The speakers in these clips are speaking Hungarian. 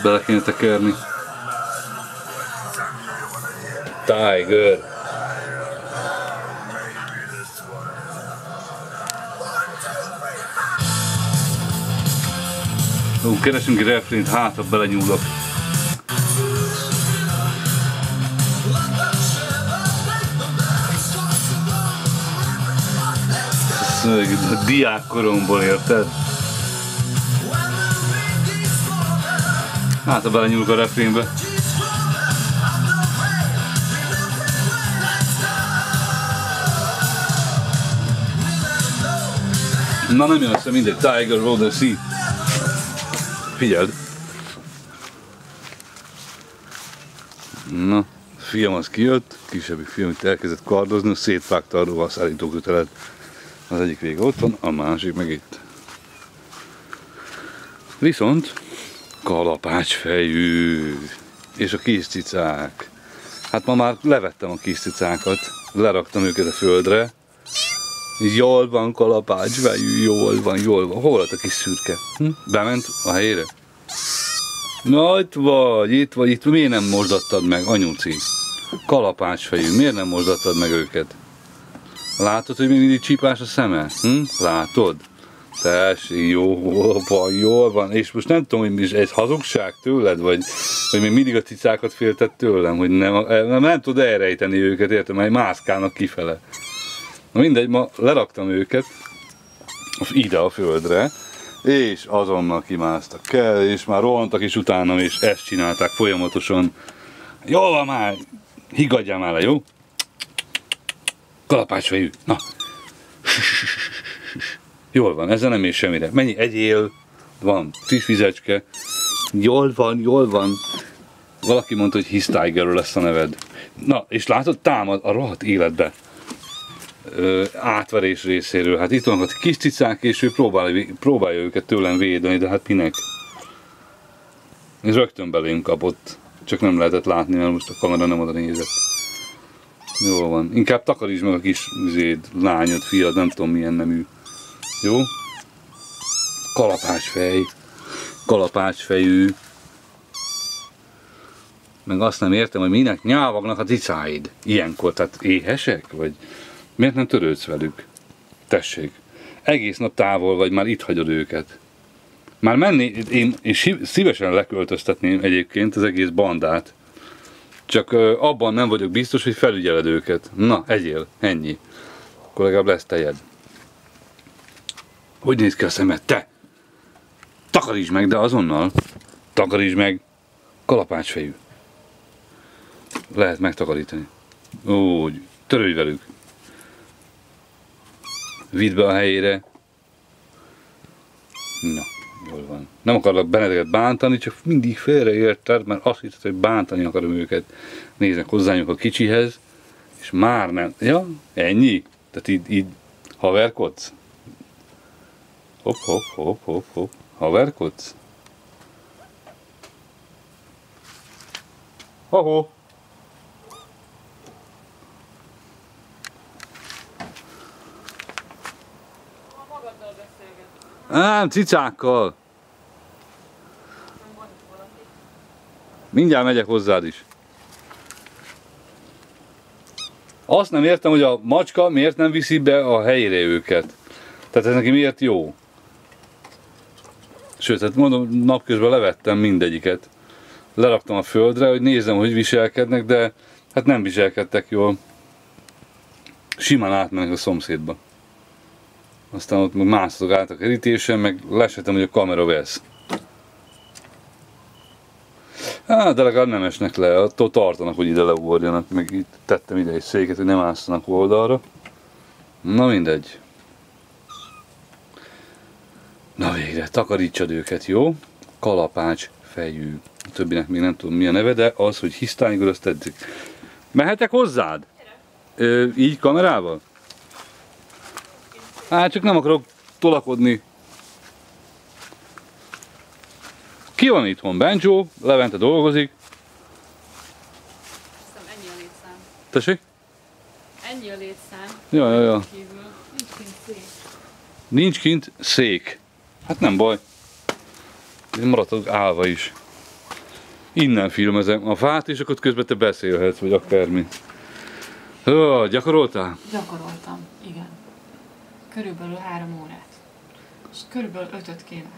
bele kéne tekerni. Tiger. Keresünk egy refrént, hát ha belenyúlok. Ez diákkoromból, érted? Hát ha belenyúlok a refrénbe. Na nem jön össze mindegy, Tiger Road the Sea. Figyeld! Na, fiam az kijött, kisebbi fiam itt elkezdett kardozni, szétvágta a rovaszállítókötelet. Az egyik vége ott van, a másik meg itt. Viszont kalapácsfejű és a kis cicák. Hát ma már levettem a kis cicákat, leraktam őket a földre. Jól van kalapácsfejű, jól van, jól van. Hol lett a kis szürke? Bement a helyére? Na itt vagy, miért nem mosdattad meg, anyuci? Kalapácsfejű, miért nem mosdattad meg őket? Látod, hogy még mindig csípás a szeme? Látod? Tessék, jól van. És most nem tudom, hogy ez hazugság tőled, vagy még mindig a cicákat félted tőlem, hogy nem tudod elrejteni őket, értem, mert mászkálnak kifele. Na mindegy, ma leraktam őket ide a földre, és azonnal kimásztak el, és már rohantak is utánam, és ezt csinálták folyamatosan. Jól van már, higgadjál már le, jó? Kalapácsfejű, na! Jól van, ezzel nem ér semmire. Mennyi, egyél, van, friss vizecske. Jól van. Valaki mondta, hogy His Tigerről lesz a neved. Na, és látod, támad a rohadt életbe. Átverés részéről. Hát itt vannak a kis cicák, és ő próbálja őket tőlem védeni, de hát minek? És rögtön belém kapott. Csak nem lehetett látni, mert most a kamera nem oda nézett. Jól van. Inkább takarítsd meg a kis lányod, fiad, nem tudom milyen nemű. Jó? Kalapácsfejű. Meg azt nem értem, hogy minek nyávagnak a cicáid. Ilyenkor, tehát éhesek? Vagy miért nem törődsz velük? Tessék. Egész nap távol vagy, már itt hagyod őket. Már menni, én szívesen leköltöztetném egyébként az egész bandát. Csak abban nem vagyok biztos, hogy felügyeled őket. Na, egyél, ennyi. Akkor legalább lesz tejed. Hogy néz ki a szemed, te? Takarítsd meg, de azonnal. Takarítsd meg. Kalapácsfejű. Lehet megtakarítani. Úgy, törődj velük. Vidd be a helyére. Na, jól van. Nem akarlak benneteket bántani, csak mindig félreérted, mert azt hiszed, hogy bántani akarom őket. Néznek hozzányok a kicsihez, és már nem. Ja, ennyi? Tehát így haverkodsz? Hopp. Haverkodsz? Ho-ho! Nem, cicákkal! Mindjárt megyek hozzád is. Azt nem értem, hogy a macska miért nem viszi be a helyére őket. Tehát ez neki miért jó? Sőt, hát mondom, napközben levettem mindegyiket. Leraktam a földre, hogy nézzem, hogy viselkednek, de hát nem viselkedtek jól. Simán átmennek a szomszédba. Aztán ott meg mászhatok át a kerítésen, meg lesetem, hogy a kamera vesz. Hát, de legalább nem esnek le, attól tartanak, hogy ide leugorjanak, meg itt tettem ide egy széket, hogy nem ásszanak oldalra. Na mindegy. Na végre, takarítsad őket, jó? Kalapács fejű. A többinek még nem tudom mi a neve, de az, hogy His Tiger, azt tetszik. Mehetek hozzád? Így kamerával? Hát csak nem akarok tolakodni. Ki van itthon? Benjo, Levente dolgozik. Hiszem, ennyi a létszám. Tessék? Ennyi a létszám. Ja. Nincs kint szék. Nincs kint szék. Hát nem baj. Maradok állva is. Innen filmezem a fát, és akkor közben te beszélhetsz, vagy akármi. Gyakoroltál? Gyakoroltam, igen. Körülbelül 3 órát. És körülbelül 5-öt kéne.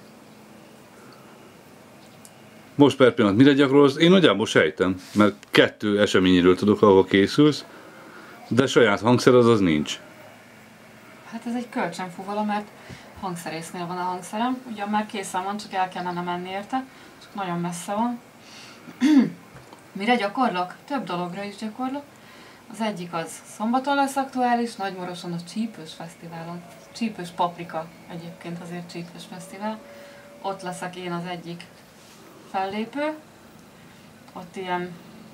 Most per pillanat mire gyakorolsz? Én nagyjából sejtem, mert 2 eseményről tudok, ahol készülsz, de saját hangszer az nincs. Hát ez egy kölcsönfuvala, mert hangszerésznél van a hangszerem. Ugyan már készen van, csak el kellene menni érte, csak nagyon messze van. Mire gyakorlok? Több dologra is gyakorlok. Az egyik az szombaton lesz aktuális, Nagymoroson a Csípős Fesztiválon. Csípős Paprika egyébként azért Csípős Fesztivál. Ott leszek én az egyik fellépő. Ott ilyen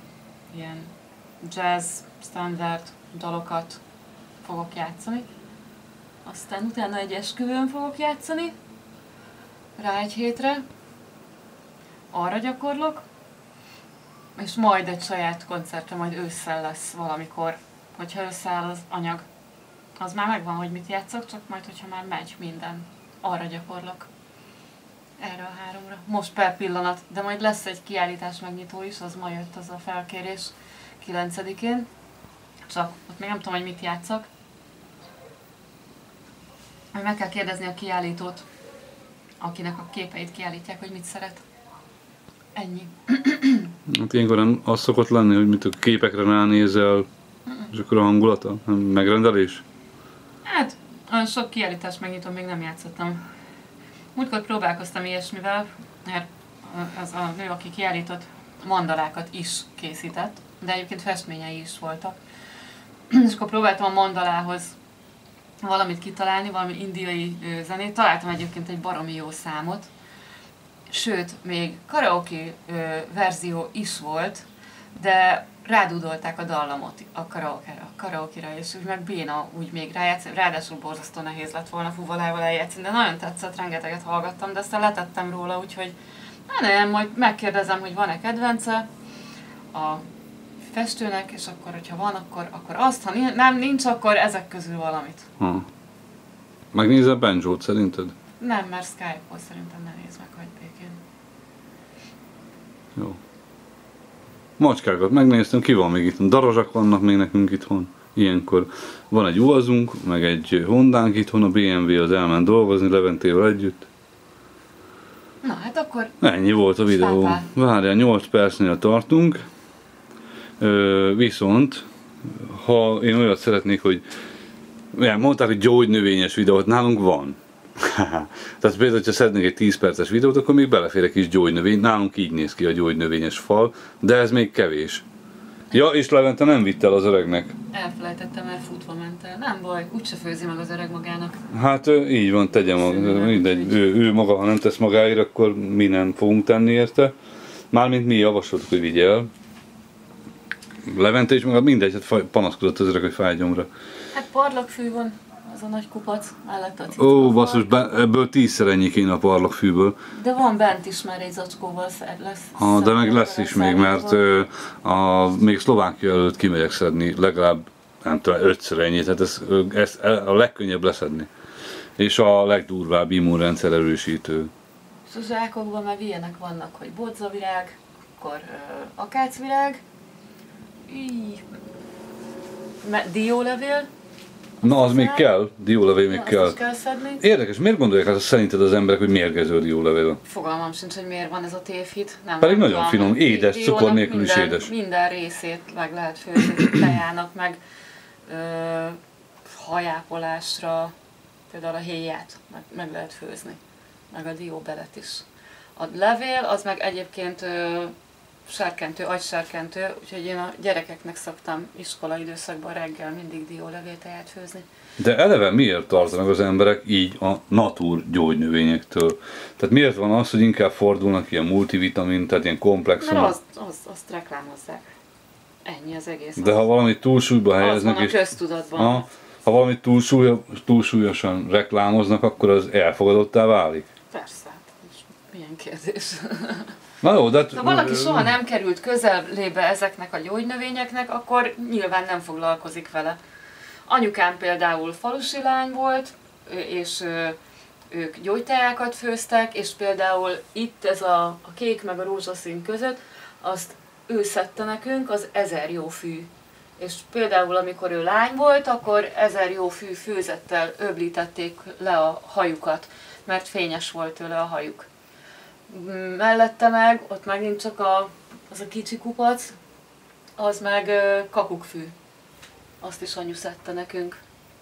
jazz, standard dalokat fogok játszani. Aztán utána egy esküvőn fogok játszani. Rá egy hétre. Arra gyakorlok. És majd egy saját koncertre, majd ősszel lesz valamikor, hogyha összeáll az anyag. Az már megvan, hogy mit játszok, csak majd, hogyha már megy minden, arra gyakorlok. Erre a 3-ra. Most per pillanat, de majd lesz egy kiállítás megnyitó is, az ma jött az a felkérés 9-én. Csak ott még nem tudom, hogy mit játszok. Majd meg kell kérdezni a kiállítót, akinek a képeit kiállítják, hogy mit szeret. Ennyi. Hát ilyenkor nem az szokott lenni, hogy mit a képekre ránézel, és akkor a hangulata, nem megrendelés? Hát, olyan sok kiállítás megnyitó még nem játszottam. Múltkor próbálkoztam ilyesmivel, mert az a nő, aki kiállított, mandalákat is készített, de egyébként festményei is voltak. És akkor próbáltam a mandalához valamit kitalálni, valami indiai zenét. Találtam egyébként egy baromi jó számot, sőt, még karaoke verzió is volt, de rádudolták a dallamot a karaoke-ra, és úgy meg béna úgy még rájátszani, ráadásul borzasztó nehéz lett volna fuvolával eljátszani, de nagyon tetszett, rengeteget hallgattam, de aztán letettem róla, úgyhogy nem, majd megkérdezem, hogy van-e kedvence a festőnek, és akkor, hogyha van, akkor azt, ha nem nincs, akkor ezek közül valamit. Megnézel banjót szerinted? Nem, mert Skype-ból szerintem ne nézd meg, hogy békén. Jó. Macskákat megnéztem, ki van még itt? Darazsak vannak még nekünk itthon. Ilyenkor van egy UAZ-unk, meg egy Hondánk itthon, a BMW az elment dolgozni Leventével együtt. Na hát akkor... Ennyi volt a videó. Pápá. Várjál, 8 percnél tartunk. Viszont, ha én olyat szeretnék, hogy mondták, hogy gyógynövényes videót, nálunk van. Tehát például, ha szeretnék egy 10 perces videót, akkor még belefér egy kis gyógynövény. Nálunk így néz ki a gyógynövényes fal, de ez még kevés. Ja, és Levente nem vitt el az öregnek. Elfelejtettem, mert futva ment el. Nem baj, úgyse főzi meg az öreg magának. Hát így van, tegye maga. Mindegy, ő maga, ha nem tesz magáért, akkor mi nem fogunk tenni érte. Mármint mi javasoltuk, hogy vigye el. Levente is maga mindegy, hát panaszkodott az öreg, hogy fáj gyomra. Hát parlagfű van, az a nagy kupac mellett a cicka. Ó, basszus, ebből 10-szer ennyi kéne a parlagfűből. De van bent is már egy zacskóval lesz. De meg lesz is még, mert még Szlovákia előtt kimegyek szedni legalább, nem tudom, 5-szer ennyit, tehát ez a legkönnyebb leszedni. És a legdurvább immunrendszer erősítő. És a zsákokban már ilyenek vannak, hogy bodzavirág, akkor akácvirág, diólevél. Na, az még kell, diólevél még kell. Azt is kell szedni. Érdekes, miért gondolják azt szerinted az emberek, hogy mérgező diólevél? Fogalmam sincs, hogy miért van ez a tévhit. Pedig nagyon finom, édes, cukor nélkül is édes. Minden részét meg lehet főzni tejának, meg hajápolásra, például a héját meg lehet főzni, meg a dióbelet is. A levél az meg egyébként serkentő, agyserkentő, úgyhogy én a gyerekeknek szoktam iskola időszakban reggel mindig diólevélteját főzni. De eleve miért tartanak az emberek így a natur gyógynövényektől? Tehát miért van az, hogy inkább fordulnak ilyen multivitamin, tehát ilyen komplexum? Mert azt reklámozzák. Ennyi az egész. De ha valamit túlsúlyba helyeznek, az van a köztudatban. Ha valamit túlsúlyosan reklámoznak, akkor az elfogadottá válik? Persze, milyen kérdés. Na jó, de... Ha valaki soha nem került közelébe ezeknek a gyógynövényeknek, akkor nyilván nem foglalkozik vele. Anyukám például falusi lány volt, és ők gyógyteákat főztek, és például itt ez a kék meg a rózsaszín között, azt ő szedte nekünk, az 1000 jó fű. És például amikor ő lány volt, akkor 1000 jó fű főzettel öblítették le a hajukat, mert fényes volt tőle a hajuk. Mellette meg, ott megint csak az a kicsi kupac, az meg kakukkfű. Azt is anyu szedte nekünk.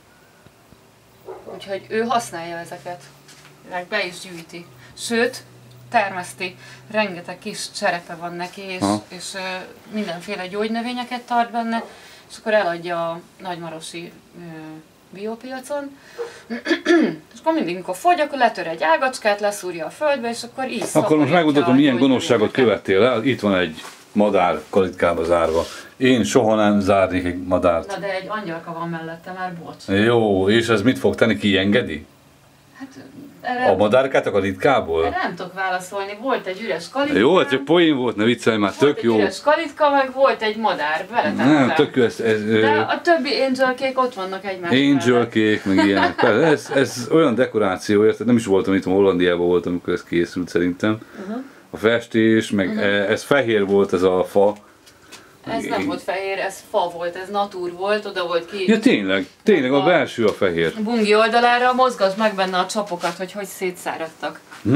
Úgyhogy ő használja ezeket. Meg be is gyűjti. Sőt, termeszti. Rengeteg kis cserepe van neki, és mindenféle gyógynövényeket tart benne, és akkor eladja a nagymarosi biopiacon. És akkor mindig, mikor fogy, akkor letör egy ágacskát, leszúrja a földbe, és akkor így Akkor most megmutatom, milyen gonoszságot követtél el. Itt van egy madár kalitkába zárva. Én soha nem zárnék egy madárt. Na de egy angyalka van mellette, már bocs. Jó, és ez mit fog tenni, kiengedi? Hát, erre A madárkát a kalitkából? erre nem tudok válaszolni. Volt egy üres kalitka. Jó, hát csak poén volt, ne viccelj már, Volt tök egy jó. üres kalitka, meg volt egy madár. Nem, tök jó, De a többi angelkék ott vannak egymás angelkék, meg ilyenek. Persze, ez olyan dekoráció, érted? Nem is voltam itt, Hollandiában voltam, amikor ez készült szerintem. A festés, meg ez fehér volt ez a fa. Ez nem volt fehér, ez fa volt, ez natúr volt, oda volt ki. Ja tényleg a belső a fehér. A bungi oldalára mozgasd meg benne a csapokat, hogy szétszáradtak.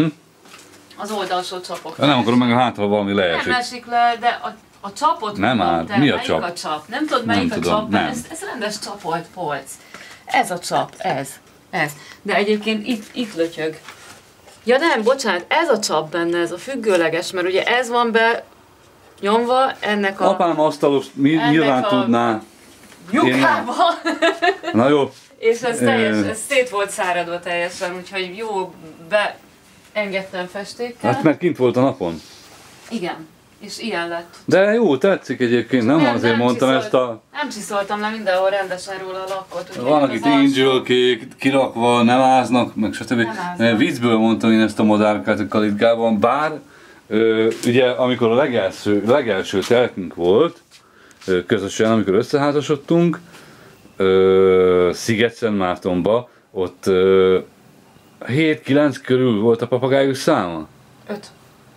Az oldalsó csapok. Nem akarom meg a hátra valami leesik. Nem esik le, de a csapot Nem mondom, áll. te, Mi a melyik csap? a csap? Nem tudod Nem melyik tudom, a csap? nem. Ez rendes csapolt polc. Ez a csap, ez. De egyébként itt lötyög. Ja nem, bocsánat, ez a csap benne, ez a függőleges, mert ugye ez van be nyomva ennek a Apám asztalos nyilván a- tudná. lyukába. Na jó, És ez szét volt száradva teljesen, úgyhogy jó, beengedtem festékkel. hát mert kint volt a napon. Igen, és ilyen lett. De jó, tetszik egyébként, nem azért mondtam ezt a... Nem csiszoltam le mindenhol rendesen róla a lakkot. úgyhogy Vannak az itt alsó- angelkék, kirakva, nem áznak, meg stb. Nem áznak. Viccből mondtam én ezt a madárkát a kalitgában, bár ugye amikor a legelső telkünk volt, közösen, amikor összeházasodtunk, Sziget-Szentmártonba, ott 7-9 körül volt a papagájuk száma. 5.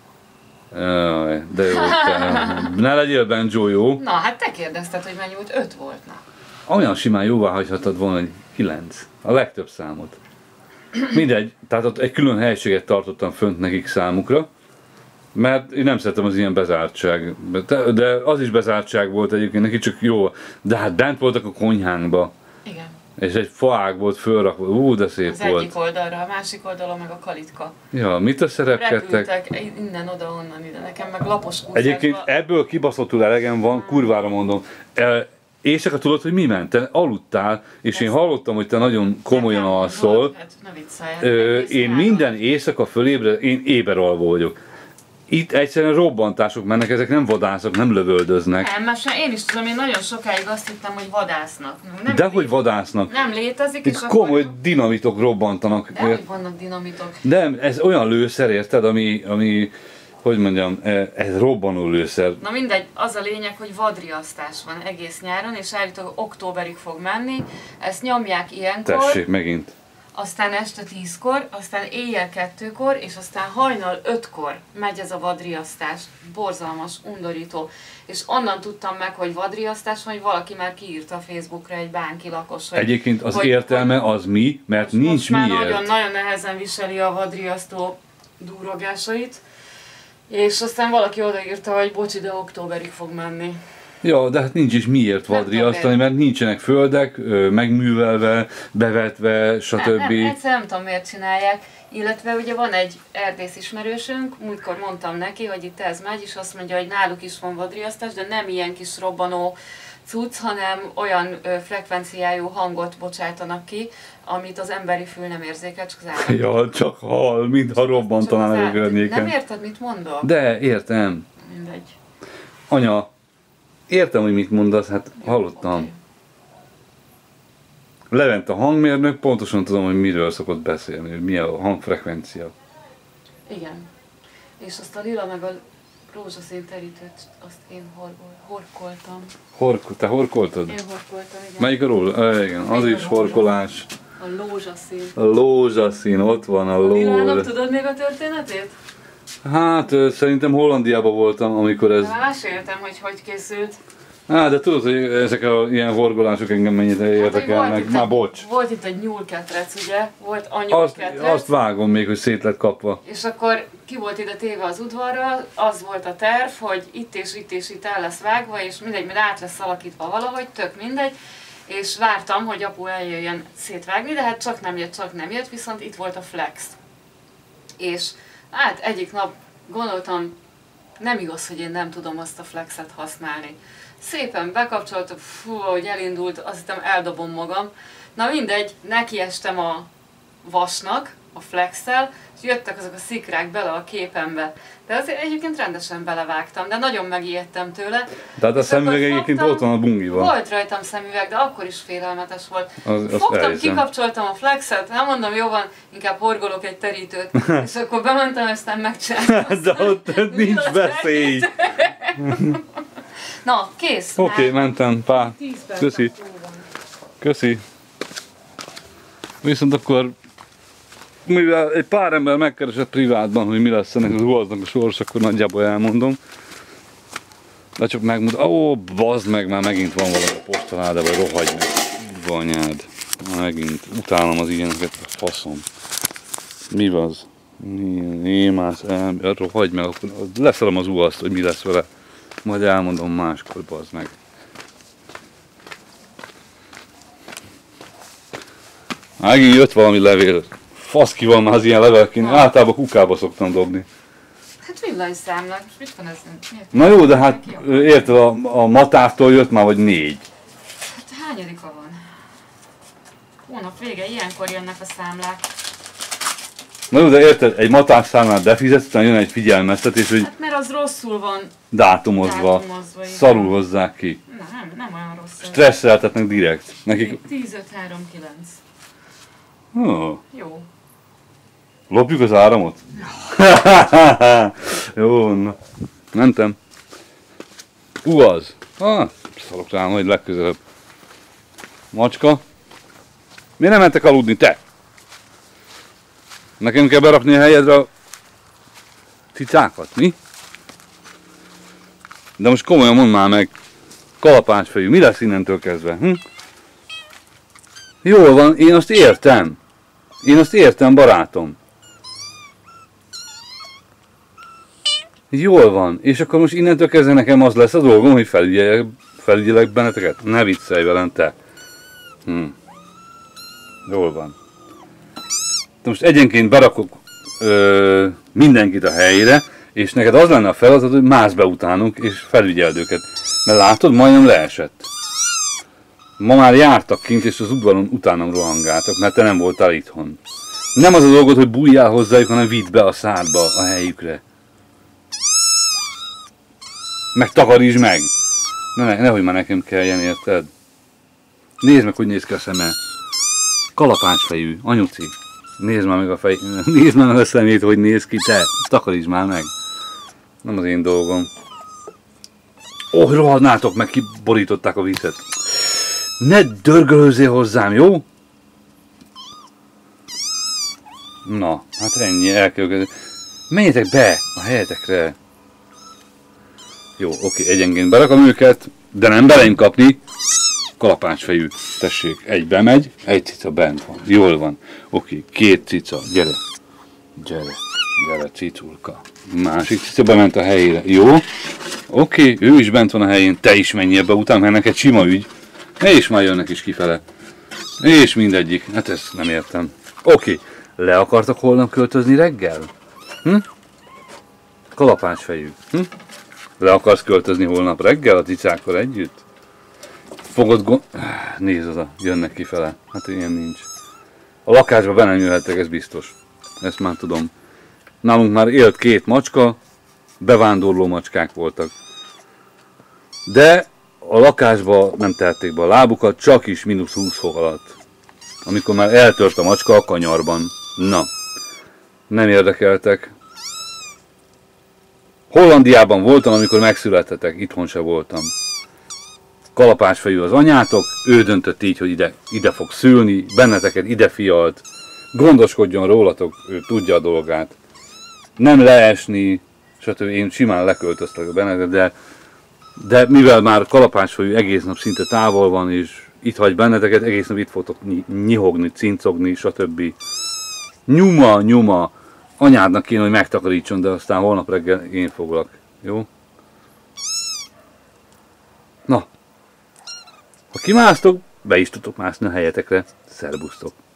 Jaj, de jó, ne legyél Benjo, jó? Na, hát te kérdezted, hogy mennyi volt, 5 volt. Na. Olyan simán jóvá hagyhatod volna, hogy 9. A legtöbb számot. Mindegy, tehát ott egy külön helységet tartottam fönt nekik számukra, mert én nem szeretem az ilyen bezártság. De az is bezártság volt egyébként neki, csak jó. De hát bent voltak a konyhánkba, Igen. és egy faág volt fölrakva. De szép Az volt. egyik oldalra, a másik oldalon meg a kalitka. Ja, mit a szerepkedtek? Repültek innen, oda, onnan, ide. Nekem meg lapos kúszásba. Egyébként ebből kibaszottul elegem van, kurvára mondom. Éjszaka tudod, hogy mi ment? Te aludtál, és én hallottam, hogy te nagyon komolyan Nekem alszol. volt, hát ne viccelj, egész Én nyáron. minden éjszaka én éberalvó vagyok. Itt egyszerűen robbantások mennek, ezek nem vadászok, nem lövöldöznek. Nem, mert én is tudom, én nagyon sokáig azt hittem, hogy vadásznak. Nem Dehogy vadásznak. Nem létezik, Itt és komoly akkor... dinamitok robbantanak. De hogy vannak dinamitok. De ez olyan lőszer, érted, ami hogy mondjam, ez robbanó lőszer. Na mindegy, az a lényeg, hogy vadriasztás van egész nyáron, és állítólag októberig fog menni. Ezt nyomják ilyenkor, Tessék, megint. aztán este 10-kor, aztán éjjel 2-kor, és aztán hajnal 5-kor megy ez a vadriasztás. Borzalmas, undorító. És onnan tudtam meg, hogy vadriasztás van, hogy valaki már kiírta a Facebookra egy bánki lakos. Hogy, Egyébként az hogy- értelme az mi, mert nincs most már miért. nagyon-nagyon nehezen viseli a vadriasztó durrogásait. És aztán valaki odaírta, hogy bocsi, de októberig fog menni. Ja, de hát nincs is miért Nem vadriasztani, tudom mert nincsenek földek, megművelve, bevetve, stb. Nem, egyszer nem tudom miért csinálják. Illetve ugye van egy erdész ismerősünk, múltkor mondtam neki, hogy itt ez megy, és azt mondja, hogy náluk is van vadriasztás, de nem ilyen kis robbanó cucc, hanem olyan frekvenciájú hangot bocsátanak ki, amit az emberi fül nem érzékel, csak az állat. Ja, csak hal, mintha robbantanál a Nem környéken. érted, mit mondok? De értem. Mindegy. Anya, értem, hogy mit mondasz, hát hallottam. Oké. Levent a hangmérnök, pontosan tudom, hogy miről szokott beszélni, hogy mi a hangfrekvencia. Igen. És azt a lila meg a rózsaszín terítőt, azt én horkoltam. Te horkoltad? Én horkoltam, igen. Melyik a róla? Igen, az Melyik is a róla? horkolás. A rózsaszín. A lózsaszín, ott van a A lilának ló. tudod még a történetét? Hát szerintem Hollandiában voltam, amikor ez... De már meséltem, hogy készült. De tudod, hogy ezek a ilyen horgolások engem mennyire érdekelnek. Már bocs. Volt itt egy nyúlketrec, ugye? Volt a nyúlketrec. Azt vágom még, hogy szét lett kapva. És akkor ki volt ide téve az udvarra, az volt a terv, hogy itt és itt és itt el lesz vágva, és mindegy, mert át lesz alakítva valahogy, tök mindegy. És vártam, hogy apu eljöjjön szétvágni, de hát csak nem jött, viszont itt volt a flex. És hát egyik nap gondoltam, nem igaz, hogy én nem tudom azt a flexet használni. Szépen bekapcsoltam, hogy elindult, azt hittem eldobom magam. Na mindegy, nekiestem a vasnak, a flexel, és jöttek azok a szikrák bele a képembe. De azért egyébként rendesen belevágtam, de nagyon megijedtem tőle. Tehát a szemüveg egyébként ott van a bungival. Volt rajtam szemüveg, de akkor is félelmetes volt. Azt Fogtam, elhiszem. kikapcsoltam a flexet, nem mondom, jó van, inkább horgolok egy terítőt. És akkor bementem, aztán megcsináltam. De ott nincs veszély. Na, kész. Oké, mentem, pá. 10 perc. Köszi. Köszi. Viszont akkor, mivel egy pár ember megkeresett privátban, hogy mi lesz ennek az uvaznak a sors, akkor nagyjából elmondom. De csak megmondom, bazd meg, már megint van valami a postaláda, vagy rohagy meg. Anyád. Megint. Utálom az ilyeneket, faszom. Mi az? Némász, rohagy meg, akkor leszelem az uvazt, hogy mi lesz vele. Majd elmondom máskor, bazd meg. Megint jött valami levél. Fasz ki van már az ilyen levelként. Általában kukába szoktam dobni. Hát villanyszámlák, most mit van ez? Miért? Na jó, de hát érted, a matávtól jött már vagy 4. Hát hányadika van? Hónap vége, ilyenkor jönnek a számlák. Na jó, de érted, egy matáv számlát befizetsz, utána jön egy figyelmeztetés, hogy Hát mert az rosszul van dátumozva, igen. szarul hozzák ki. Nem olyan rossz. Stresszeltetnek direkt. Nekik... 10-5-3-9. Oh. Jó. Lopjuk az áramot? Jó, na. Mentem. Az. Szarok rá, majd legközelebb. Macska. Miért nem mentek aludni, te? Nekem kell berakni a helyedre a cicákat, mi? De most komolyan mondd már meg, kalapácsfejű, mi lesz innentől kezdve? Jól van, én azt értem. Én azt értem, barátom. Jól van, és akkor most innentől kezdve nekem az lesz a dolgom, hogy felügyelek benneteket? Ne viccelj velem, te. Jól van. De most egyenként berakok mindenkit a helyére, és neked az lenne a feladat, hogy mász be utánunk, és felügyeld őket. Mert látod, majdnem leesett. Ma már jártak kint, és az udvaron utánam rohangáltak, mert te nem voltál itthon. Nem az a dolgod, hogy bújjál hozzájuk, hanem vidd be a szádba a helyükre. Meg takarítsd meg! Nehogy már nekem kelljen, érted? Nézd meg, hogy néz ki a szeme. Kalapácsfejű, anyuci. Nézd már meg a nézd már meg a szemét, hogy néz ki, te. Takarítsd már meg. Nem az én dolgom. Rohadnátok meg, kiborították a viccet. Ne dörgölőzzél hozzám, jó? Na, hát ennyi, el kell kezdeni. Menjetek be a helyetekre. Jó, oké, egyenként berakom őket, de nem belém kapni. Kalapácsfejű, tessék, egy bemegy, egy cica bent van, jól van. Oké, 2 cica, gyere. Gyere, ciculka. Másik cica bement a helyére, jó? Oké, ő is bent van a helyén, te is menj ebbe után, mert neked sima ügy. És már jönnek is kifele. És mindegyik, hát ezt nem értem. Oké, le akartak holnap költözni reggel? Kalapácsfejű. Le akarsz költözni holnap reggel a cicákkal együtt? Fogod nézd oda, jönnek kifele. Hát ilyen nincs. A lakásba be nem jöhettek, ez biztos. Ezt már tudom. Nálunk már élt 2 macska, bevándorló macskák voltak. De a lakásba nem tehették be a lábukat, csak is -20 fok alatt. Amikor már eltört a macska a kanyarban. Na, nem érdekeltek. Hollandiában voltam, amikor megszülettetek, itthon se voltam. Kalapácsfejű az anyátok, ő döntött így, hogy ide fog szülni, benneteket ide fialt. Gondoskodjon rólatok, ő tudja a dolgát. nem leesni, stb. Én simán leköltöztek benne, de mivel már kalapácsfolyó egész nap szinte távol van, és itt hagy benneteket, egész nap itt fogtok nyihogni, cincogni, stb. Nyuma, anyádnak kéne, hogy megtakarítson, de aztán holnap reggel én foglak. Jó? Na, ha kimásztok, be is tudtok mászni a helyetekre. Szerbusztok!